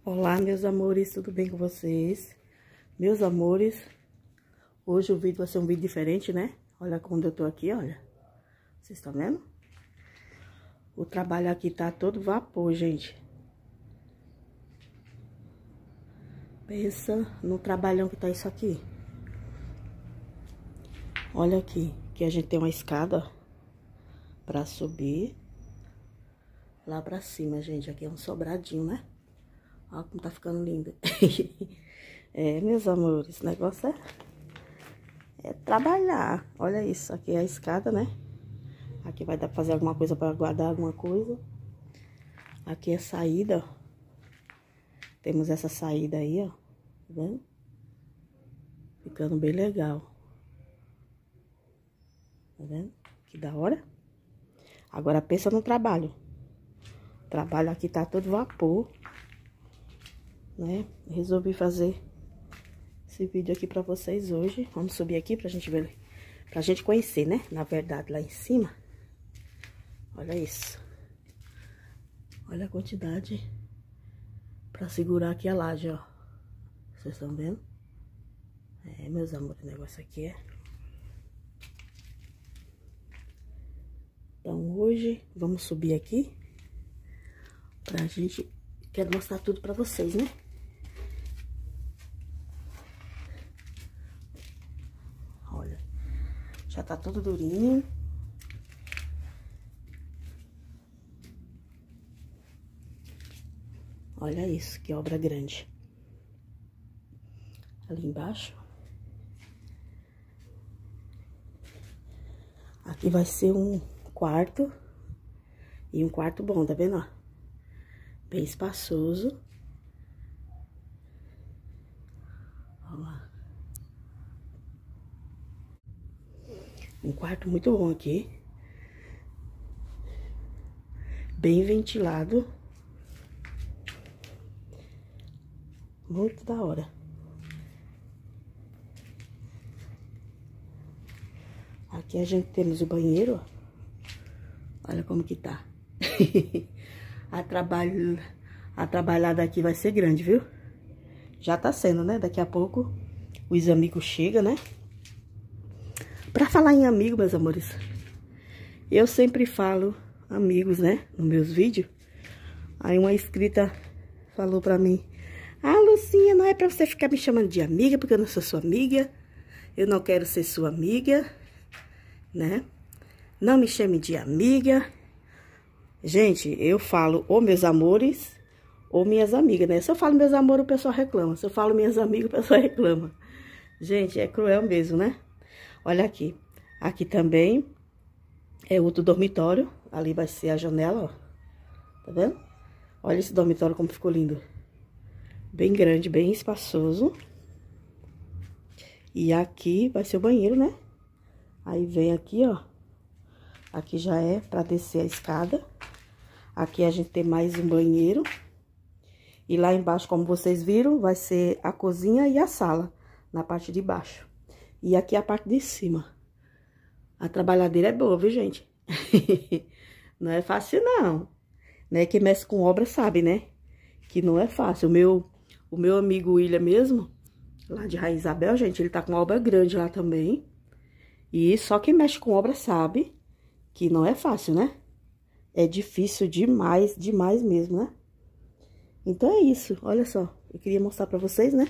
Olá, meus amores, tudo bem com vocês? Meus amores, hoje o vídeo vai ser um vídeo diferente, né? Olha quando eu tô aqui, olha. Vocês estão vendo? O trabalho aqui tá todo vapor, gente. Pensa no trabalhão que tá isso aqui. Olha aqui, que a gente tem uma escada pra subir lá pra cima, gente. Aqui é um sobradinho, né? Olha como tá ficando lindo. É, meus amores, esse negócio é trabalhar. Olha isso, aqui é a escada, né? Aqui vai dar pra fazer alguma coisa, pra guardar alguma coisa. Aqui é a saída, ó. Temos essa saída aí, ó. Tá vendo? Ficando bem legal. Tá vendo? Que da hora. Agora pensa no trabalho. O trabalho aqui tá todo vapor, né? Resolvi fazer esse vídeo aqui pra vocês hoje. Vamos subir aqui pra gente ver, pra gente conhecer, né? Na verdade, lá em cima. Olha isso. Olha a quantidade pra segurar aqui a laje, ó. Vocês estão vendo? É, meus amores, o negócio aqui é... Então, hoje, vamos subir aqui pra gente... Quero mostrar tudo pra vocês, né? Olha, já tá tudo durinho. Olha isso, que obra grande. Ali embaixo. Aqui vai ser um quarto. E um quarto bom, tá vendo, ó? Bem espaçoso. Olha lá. Um quarto muito bom aqui. Bem ventilado. Muito da hora. Aqui a gente temos o banheiro, ó. Olha como que tá. A trabalhada aqui vai ser grande, viu? Já tá sendo, né? Daqui a pouco os amigos chegam, né? Pra falar em amigo, meus amores, eu sempre falo amigos, né? Nos meus vídeos. Aí uma inscrita falou pra mim: ah, Lucinha, não é pra você ficar me chamando de amiga, porque eu não sou sua amiga. Eu não quero ser sua amiga, né? Não me chame de amiga. Gente, eu falo ou meus amores ou minhas amigas, né? Se eu falo meus amores, o pessoal reclama. Se eu falo minhas amigas, o pessoal reclama. Gente, é cruel mesmo, né? Olha aqui. Aqui também é outro dormitório. Ali vai ser a janela, ó. Tá vendo? Olha esse dormitório como ficou lindo. Bem grande, bem espaçoso. E aqui vai ser o banheiro, né? Aí vem aqui, ó. Aqui já é pra descer a escada. Aqui a gente tem mais um banheiro. E lá embaixo, como vocês viram, vai ser a cozinha e a sala. Na parte de baixo. E aqui a parte de cima. A trabalhadeira é boa, viu, gente? Não é fácil, não. Né? Quem mexe com obra sabe, né? Que não é fácil. O meu amigo William mesmo, lá de Rainha Isabel, gente, ele tá com uma obra grande lá também. E só quem mexe com obra sabe que não é fácil, né? É difícil demais, demais mesmo, né? Então é isso, olha só. Eu queria mostrar pra vocês, né?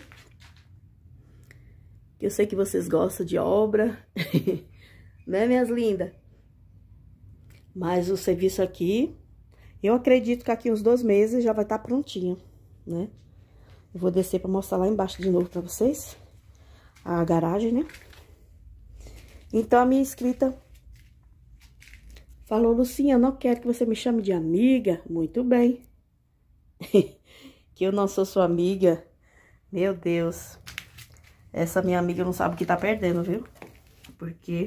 Eu sei que vocês gostam de obra, né, minhas lindas? Mas o serviço aqui, eu acredito que aqui uns 2 meses já vai estar prontinho, né? Eu vou descer pra mostrar lá embaixo de novo pra vocês. A garagem, né? Então, a minha inscrita falou: Lucinha, eu não quero que você me chame de amiga. Muito bem. Que eu não sou sua amiga. Meu Deus. Essa minha amiga não sabe o que tá perdendo, viu? Porque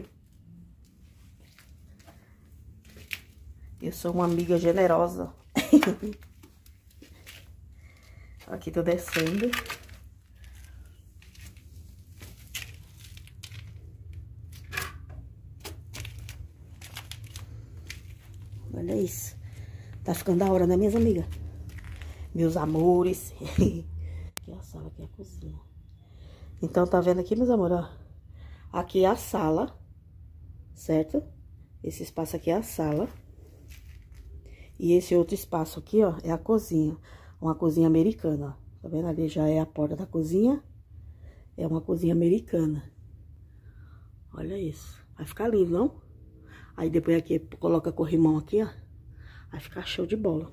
eu sou uma amiga generosa. Aqui tô descendo. Olha isso. Tá ficando da hora, né, minhas amigas? meus amores. Aqui é a sala, aqui é a cozinha. Então, tá vendo aqui, meus amores, ó? Aqui é a sala, certo? Esse espaço aqui é a sala. E esse outro espaço aqui, ó, é a cozinha. Uma cozinha americana, ó. Tá vendo? Ali já é a porta da cozinha. É uma cozinha americana. Olha isso. Vai ficar lindo, não? Aí depois aqui, coloca corrimão aqui, ó. Vai ficar show de bola.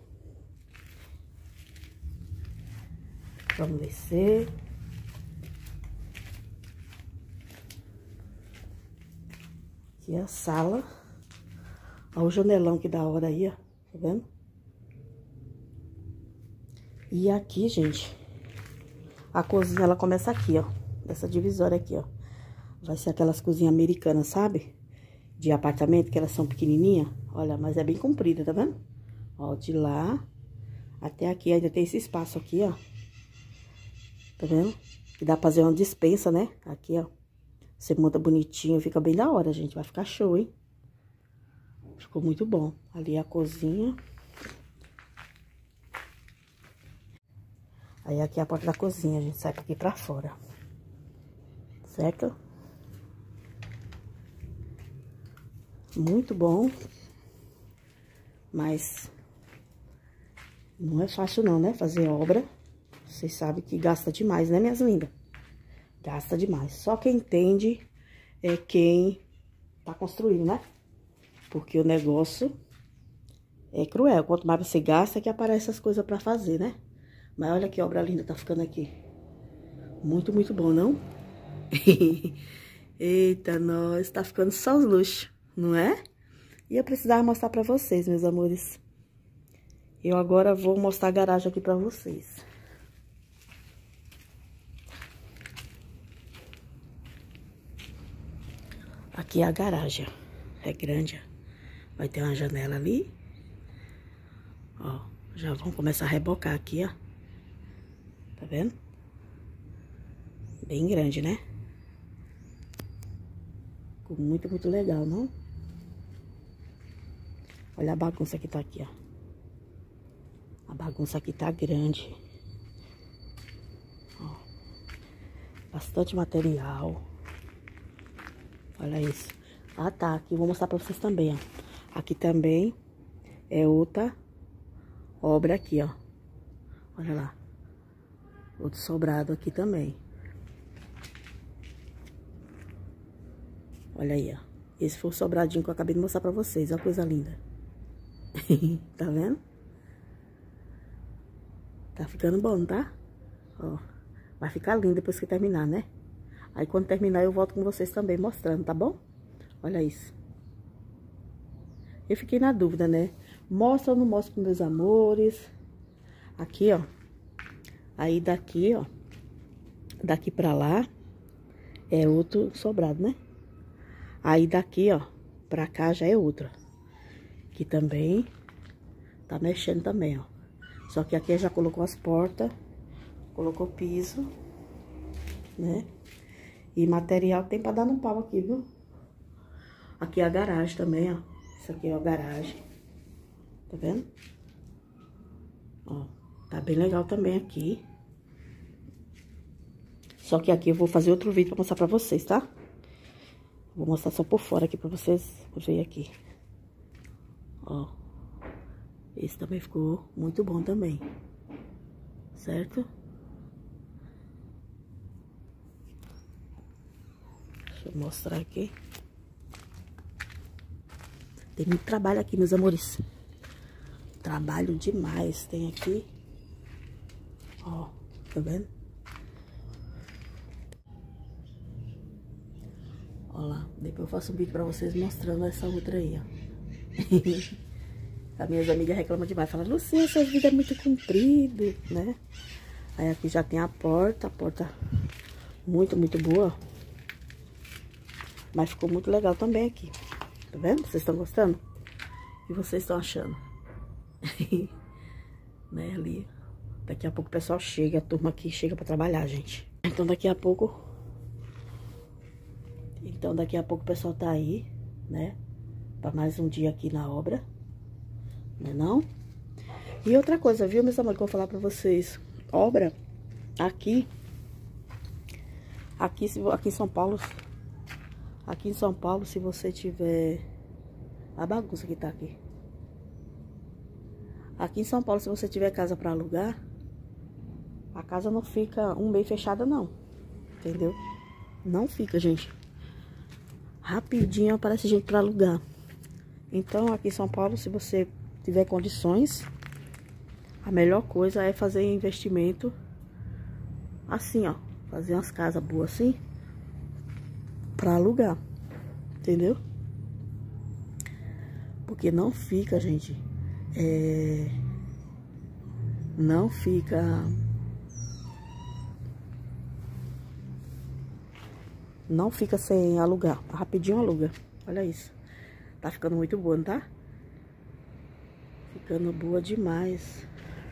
Vamos descer. Aqui é a sala. Olha o janelão que da hora aí, ó. Tá vendo? E aqui, gente, a cozinha, ela começa aqui, ó. Essa divisória aqui, ó. Vai ser aquelas cozinhas americanas, sabe? De apartamento, que elas são pequenininhas. Olha, mas é bem comprida, tá vendo? Ó, de lá até aqui. Ainda tem esse espaço aqui, ó. Tá vendo? Que dá pra fazer uma despensa, né? Aqui, ó. Você monta bonitinho, fica bem da hora, gente. Vai ficar show, hein? Ficou muito bom. Ali é a cozinha. Aí aqui é a porta da cozinha, a gente sai aqui pra fora. Certo? Muito bom. Mas não é fácil não, né? Fazer obra. Vocês sabem que gasta demais, né, minhas lindas? Gasta demais. Só quem entende é quem tá construindo, né? Porque o negócio é cruel. Quanto mais você gasta, é que aparecem as coisas pra fazer, né? Mas olha que obra linda tá ficando aqui. Muito, muito bom, não? Eita, nós, tá ficando só os luxos, não é? E eu precisava mostrar pra vocês, meus amores. Eu agora vou mostrar a garagem aqui pra vocês. Aqui é a garagem, ó. É grande, ó. Vai ter uma janela ali. Ó, já vamos começar a rebocar aqui, ó. Tá vendo? Bem grande, né? Ficou muito, muito legal, não? Olha a bagunça que tá aqui, ó. A bagunça aqui tá grande. Ó. Bastante material. Olha isso. Ah, tá. Aqui eu vou mostrar pra vocês também, ó. Aqui também é outra obra aqui, ó. Olha lá. Outro sobrado aqui também. Olha aí, ó. Esse foi o sobradinho que eu acabei de mostrar pra vocês. Olha a coisa linda. Tá vendo? Tá ficando bom, tá? Ó. Vai ficar lindo depois que terminar, né? Aí quando terminar eu volto com vocês também mostrando, tá bom? Olha isso. Eu fiquei na dúvida, né? Mostra ou não mostra com meus amores? Aqui, ó. Aí daqui, ó. Daqui pra lá é outro sobrado, né? Aí daqui, ó, pra cá já é outra. Que também tá mexendo também, ó. Só que aqui já colocou as portas, colocou piso, né? E material tem pra dar no pau aqui, viu? Aqui é a garagem também, ó. Isso aqui é a garagem. Tá vendo? Ó, tá bem legal também aqui. Só que aqui eu vou fazer outro vídeo pra mostrar pra vocês, tá? Vou mostrar só por fora aqui pra vocês verem aqui. Ó. Esse também ficou muito bom também. Certo? Deixa eu mostrar aqui. Tem muito trabalho aqui, meus amores. Trabalho demais tem aqui. Ó, tá vendo? Ó lá, depois eu faço um vídeo pra vocês mostrando essa outra aí, ó. As minhas amigas reclamam demais, falam, Lucinha, seu vídeo é muito comprido, né? Aí aqui já tem a porta muito, muito boa. Mas ficou muito legal também aqui. Tá vendo? Vocês estão gostando? O que vocês estão achando? Né, ali. Daqui a pouco o pessoal chega, a turma aqui chega pra trabalhar, gente. Então daqui a pouco o pessoal tá aí, né? Pra mais um dia aqui na obra. Né não? E outra coisa, viu, meus amores, que eu vou falar pra vocês. Obra aqui em São Paulo. Aqui em São Paulo, se você tiver... A bagunça que tá aqui. Aqui em São Paulo, se você tiver casa pra alugar, a casa não fica um mês fechada, não. Entendeu? Não fica, gente. Rapidinho aparece gente pra alugar. Então, aqui em São Paulo, se você tiver condições, a melhor coisa é fazer investimento assim, ó. Fazer umas casas boas assim, pra alugar. Entendeu? Porque não fica, gente, não fica sem alugar. Rapidinho aluga. Olha isso. Tá ficando muito boa, não tá? Ficando boa demais.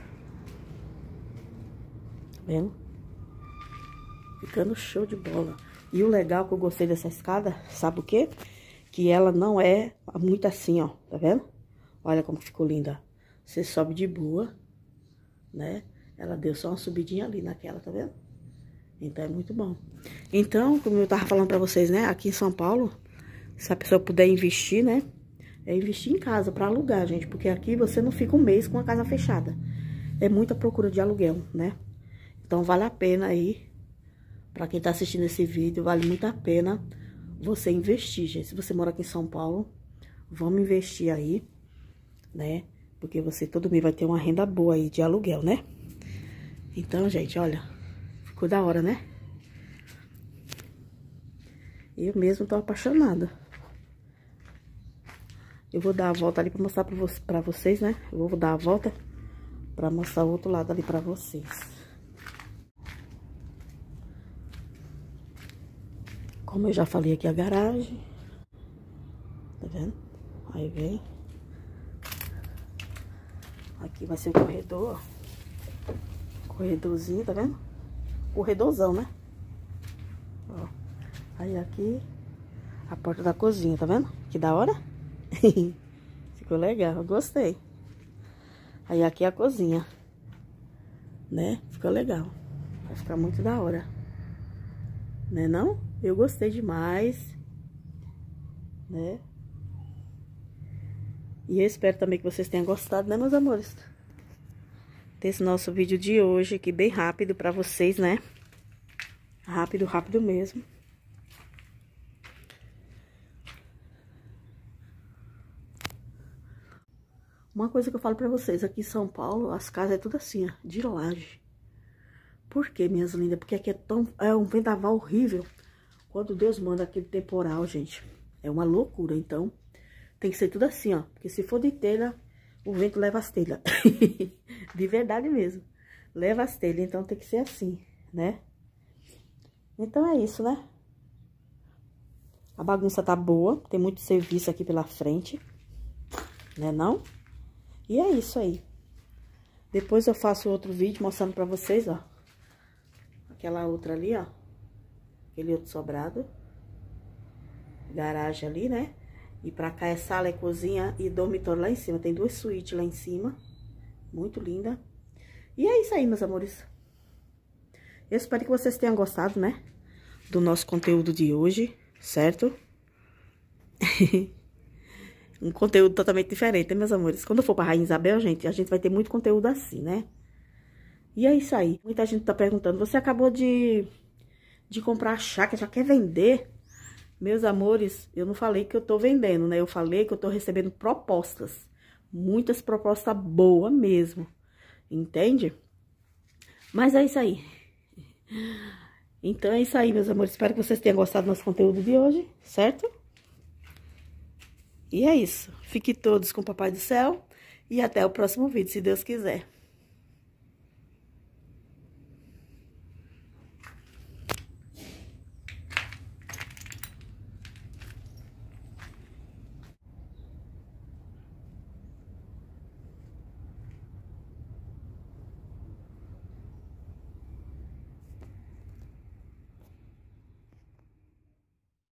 Tá vendo? Ficando show de bola. E o legal que eu gostei dessa escada, sabe o quê? Que ela não é muito assim, ó. Tá vendo? Olha como ficou linda. Você sobe de boa, né? Ela deu só uma subidinha ali naquela, tá vendo? Então, é muito bom. Então, como eu tava falando pra vocês, né? Aqui em São Paulo, se a pessoa puder investir, né? É investir em casa pra alugar, gente. Porque aqui você não fica um mês com a casa fechada. É muita procura de aluguel, né? Então, vale a pena aí. Pra quem tá assistindo esse vídeo, vale muito a pena você investir, gente. Se você mora aqui em São Paulo, vamos investir aí, né? Porque você todo mês vai ter uma renda boa aí de aluguel, né? Então, gente, olha, ficou da hora, né? Eu mesmo tô apaixonada. Eu vou dar a volta ali pra mostrar pra vocês, né? Eu vou dar a volta pra mostrar o outro lado ali pra vocês. Como eu já falei aqui, a garagem. Tá vendo? Aí vem. Aqui vai ser o corredor, ó. Corredorzinho, tá vendo? Corredorzão, né? Ó. Aí aqui, a porta da cozinha, tá vendo? Que da hora? Ficou legal, eu gostei. Aí aqui é a cozinha, né? Ficou legal. Vai ficar muito da hora. Né não? Eu gostei demais, né? E eu espero também que vocês tenham gostado, né, meus amores? Desse nosso vídeo de hoje, aqui bem rápido pra vocês, né? Rápido, rápido mesmo. Uma coisa que eu falo pra vocês, aqui em São Paulo, as casas é tudo assim, ó, de laje. Por quê, minhas lindas? Porque aqui é um vendaval horrível. Quando Deus manda aquele temporal, gente, é uma loucura. Então, tem que ser tudo assim, ó. Porque se for de telha, o vento leva as telhas. De verdade mesmo. Leva as telhas, então tem que ser assim, né? Então é isso, né? A bagunça tá boa, tem muito serviço aqui pela frente, né não? E é isso aí. Depois eu faço outro vídeo mostrando pra vocês, ó. Aquela outra ali, ó. Aquele outro sobrado. Garagem ali, né? E pra cá é sala, é cozinha e dormitório lá em cima. Tem duas suítes lá em cima. Muito linda. E é isso aí, meus amores. Eu espero que vocês tenham gostado, né? Do nosso conteúdo de hoje, certo? Um conteúdo totalmente diferente, né, meus amores? Quando eu for pra Rainha Isabel, gente, a gente vai ter muito conteúdo assim, né? E é isso aí. Muita gente tá perguntando, você acabou de comprar a chácara, já quer vender? Meus amores, eu não falei que eu tô vendendo, né? Eu falei que eu tô recebendo propostas. Muitas propostas boas mesmo. Entende? Mas é isso aí. Então é isso aí, meus amores. Espero que vocês tenham gostado do nosso conteúdo de hoje, certo? E é isso. Fiquem todos com o Papai do Céu. E até o próximo vídeo, se Deus quiser.